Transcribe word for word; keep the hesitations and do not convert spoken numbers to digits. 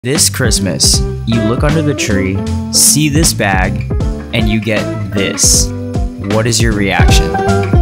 This Christmas, you look under the tree, see this bag, and you get this. What is your reaction?